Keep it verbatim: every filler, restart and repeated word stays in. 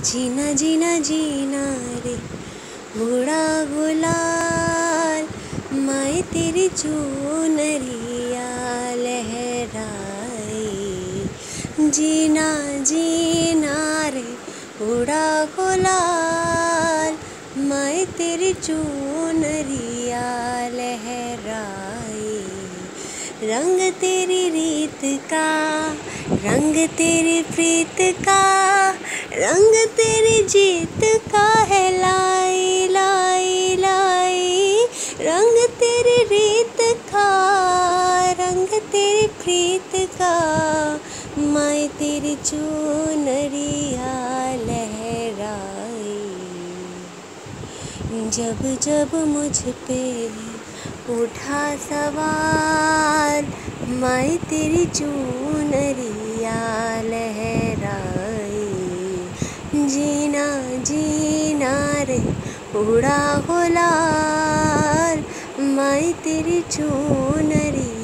जीना जीना जीना रे बूढ़ा गुलाल, मैं तेरी चुनरिया लहराए। जीना जीना रे बूढ़ा गुलाल, मैं तेरी चुनरिया लहराए। रंग तेरी रीत का, रंग तेरी प्रीत का, रंग तेरी जीत का है लाई लाई लाई। रंग तेरी रीत का, रंग तेरी प्रीत का, मैं तेरी चुनरिया लहराई। जब जब मुझ पे उठा सवार, मैं तेरी चुनरिया लहराई। जीना जीना रे बूढ़ा गुलाल, मैं तेरी चुनरिया